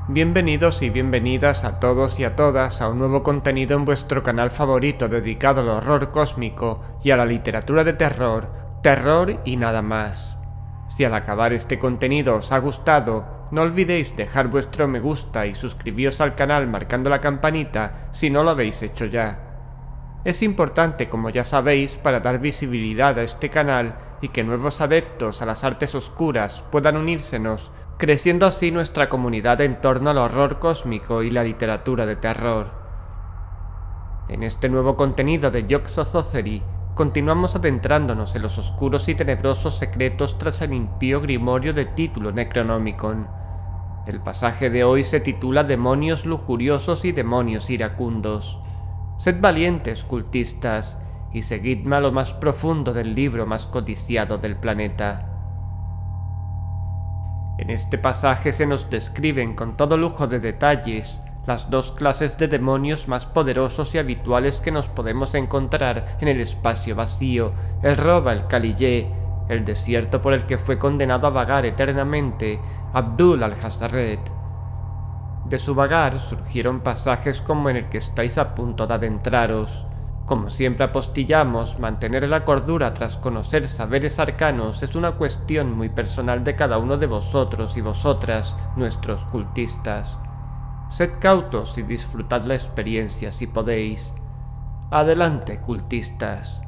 Bienvenidos y bienvenidas a todos y a todas a un nuevo contenido en vuestro canal favorito dedicado al horror cósmico y a la literatura de terror, terror y nada más. Si al acabar este contenido os ha gustado, no olvidéis dejar vuestro me gusta y suscribiros al canal marcando la campanita si no lo habéis hecho ya. Es importante, como ya sabéis, para dar visibilidad a este canal y que nuevos adeptos a las artes oscuras puedan unírsenos, creciendo así nuestra comunidad en torno al horror cósmico y la literatura de terror. En este nuevo contenido de Yog-Sothothery, continuamos adentrándonos en los oscuros y tenebrosos secretos tras el impío grimorio de título Necronomicon. El pasaje de hoy se titula Demonios lujuriosos y demonios iracundos. Sed valientes, cultistas, y seguidme a lo más profundo del libro más codiciado del planeta. En este pasaje se nos describen con todo lujo de detalles las dos clases de demonios más poderosos y habituales que nos podemos encontrar en el espacio vacío, el Roba el Kaliyé, el desierto por el que fue condenado a vagar eternamente Abdul al-Hazred. De su vagar surgieron pasajes como en el que estáis a punto de adentraros. Como siempre apostillamos, mantener la cordura tras conocer saberes arcanos es una cuestión muy personal de cada uno de vosotros y vosotras, nuestros cultistas. Sed cautos y disfrutad la experiencia si podéis. Adelante, cultistas.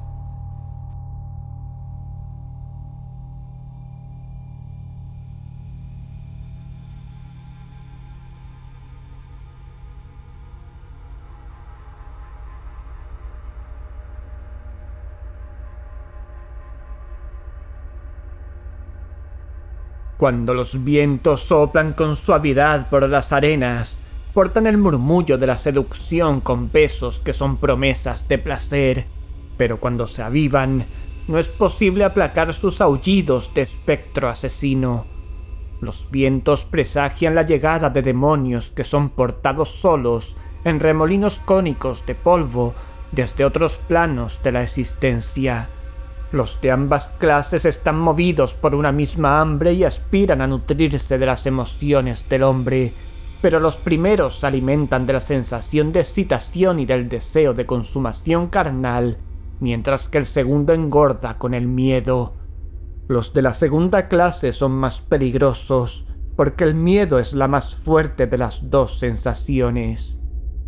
Cuando los vientos soplan con suavidad por las arenas, portan el murmullo de la seducción con besos que son promesas de placer, pero cuando se avivan, no es posible aplacar sus aullidos de espectro asesino. Los vientos presagian la llegada de demonios que son portados solos en remolinos cónicos de polvo desde otros planos de la existencia. Los de ambas clases están movidos por una misma hambre y aspiran a nutrirse de las emociones del hombre, pero los primeros se alimentan de la sensación de excitación y del deseo de consumación carnal, mientras que el segundo engorda con el miedo. Los de la segunda clase son más peligrosos, porque el miedo es la más fuerte de las dos sensaciones.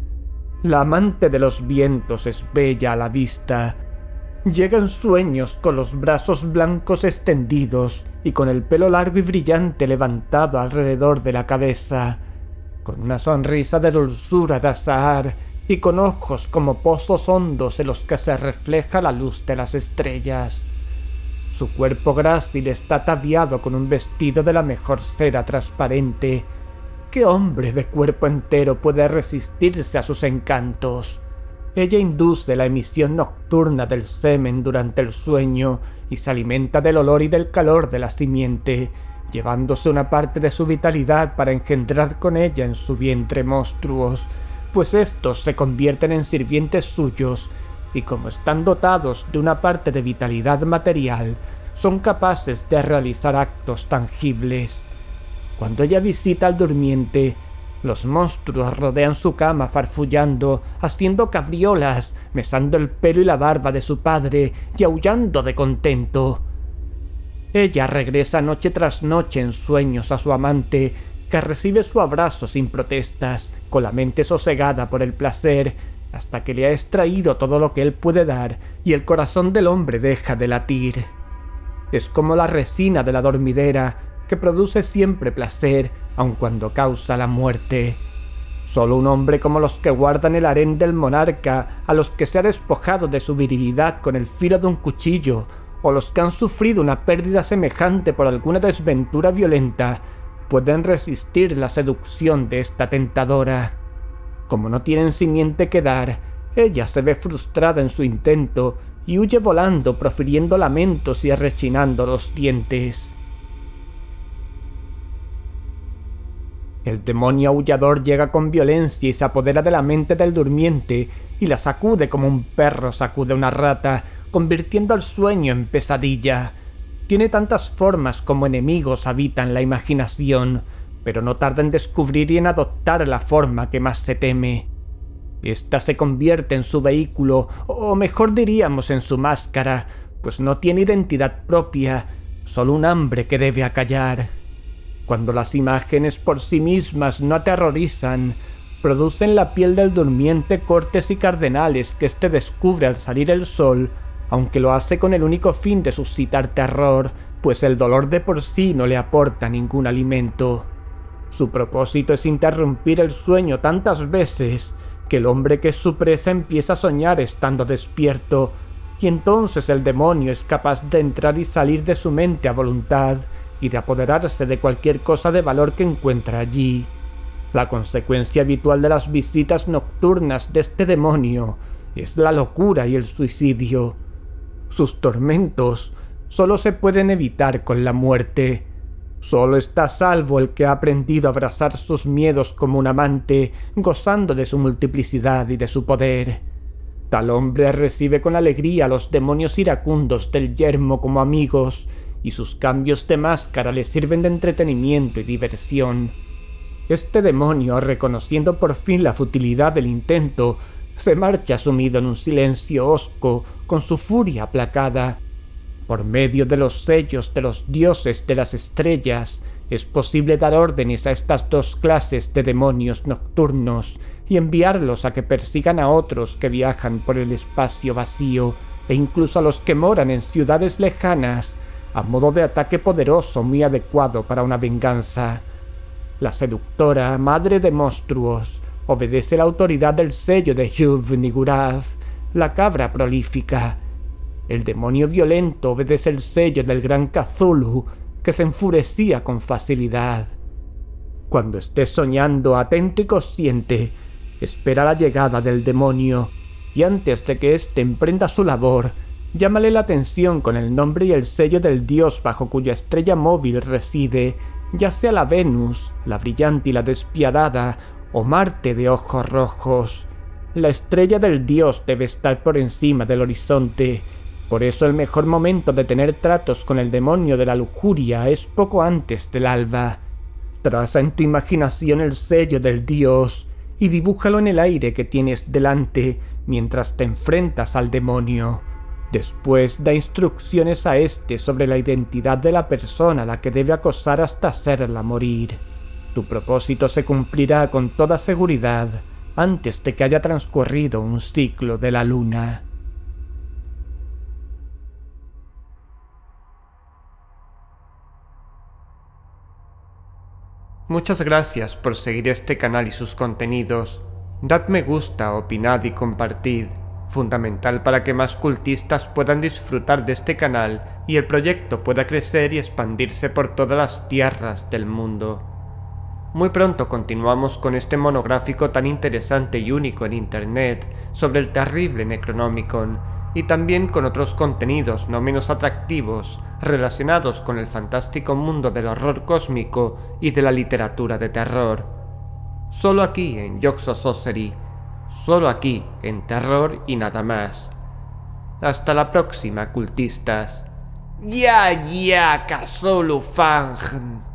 La amante de los vientos es bella a la vista. Llega en sueños con los brazos blancos extendidos y con el pelo largo y brillante levantado alrededor de la cabeza, con una sonrisa de dulzura de azahar y con ojos como pozos hondos en los que se refleja la luz de las estrellas. Su cuerpo grácil está ataviado con un vestido de la mejor seda transparente. ¿Qué hombre de cuerpo entero puede resistirse a sus encantos? Ella induce la emisión nocturna del semen durante el sueño y se alimenta del olor y del calor de la simiente, llevándose una parte de su vitalidad para engendrar con ella en su vientre monstruos, pues estos se convierten en sirvientes suyos y como están dotados de una parte de vitalidad material, son capaces de realizar actos tangibles. Cuando ella visita al durmiente, los monstruos rodean su cama farfullando, haciendo cabriolas, mesando el pelo y la barba de su padre y aullando de contento. Ella regresa noche tras noche en sueños a su amante, que recibe su abrazo sin protestas, con la mente sosegada por el placer, hasta que le ha extraído todo lo que él puede dar y el corazón del hombre deja de latir. Es como la resina de la dormidera, que produce siempre placer, aun cuando causa la muerte. Solo un hombre como los que guardan el harén del monarca, a los que se ha despojado de su virilidad con el filo de un cuchillo, o los que han sufrido una pérdida semejante por alguna desventura violenta, pueden resistir la seducción de esta tentadora. Como no tienen simiente que dar, ella se ve frustrada en su intento y huye volando profiriendo lamentos y rechinando los dientes. El demonio aullador llega con violencia y se apodera de la mente del durmiente y la sacude como un perro sacude una rata, convirtiendo al sueño en pesadilla. Tiene tantas formas como enemigos habitan la imaginación, pero no tarda en descubrir y en adoptar la forma que más se teme. Esta se convierte en su vehículo, o mejor diríamos en su máscara, pues no tiene identidad propia, solo un hambre que debe acallar. Cuando las imágenes por sí mismas no aterrorizan, producen en la piel del durmiente cortes y cardenales que éste descubre al salir el sol, aunque lo hace con el único fin de suscitar terror, pues el dolor de por sí no le aporta ningún alimento. Su propósito es interrumpir el sueño tantas veces que el hombre que es su presa empieza a soñar estando despierto, y entonces el demonio es capaz de entrar y salir de su mente a voluntad y de apoderarse de cualquier cosa de valor que encuentra allí. La consecuencia habitual de las visitas nocturnas de este demonio es la locura y el suicidio. Sus tormentos solo se pueden evitar con la muerte. Solo está a salvo el que ha aprendido a abrazar sus miedos como un amante, gozando de su multiplicidad y de su poder. Tal hombre recibe con alegría a los demonios iracundos del yermo como amigos, y sus cambios de máscara le sirven de entretenimiento y diversión. Este demonio, reconociendo por fin la futilidad del intento, se marcha sumido en un silencio hosco, con su furia aplacada. Por medio de los sellos de los dioses de las estrellas, es posible dar órdenes a estas dos clases de demonios nocturnos y enviarlos a que persigan a otros que viajan por el espacio vacío, e incluso a los que moran en ciudades lejanas, a modo de ataque poderoso muy adecuado para una venganza. La seductora, madre de monstruos, obedece la autoridad del sello de Yuv-Nigurath, la cabra prolífica. El demonio violento obedece el sello del gran Cthulhu, que se enfurecía con facilidad. Cuando estés soñando atento y consciente, espera la llegada del demonio, y antes de que éste emprenda su labor, llámale la atención con el nombre y el sello del dios bajo cuya estrella móvil reside, ya sea la Venus, la brillante y la despiadada, o Marte de ojos rojos. La estrella del dios debe estar por encima del horizonte. Por eso el mejor momento de tener tratos con el demonio de la lujuria es poco antes del alba. Traza en tu imaginación el sello del dios y dibújalo en el aire que tienes delante mientras te enfrentas al demonio. Después da instrucciones a este sobre la identidad de la persona a la que debe acosar hasta hacerla morir. Tu propósito se cumplirá con toda seguridad antes de que haya transcurrido un ciclo de la luna. Muchas gracias por seguir este canal y sus contenidos. Dad me gusta, opinad y compartid. Fundamental para que más cultistas puedan disfrutar de este canal y el proyecto pueda crecer y expandirse por todas las tierras del mundo. Muy pronto continuamos con este monográfico tan interesante y único en internet sobre el terrible Necronomicon, y también con otros contenidos no menos atractivos relacionados con el fantástico mundo del horror cósmico y de la literatura de terror. Solo aquí en Yoxo Sorcery, solo aquí en Terror y nada más. Hasta la próxima, cultistas. Ya, Cthulhu Fang.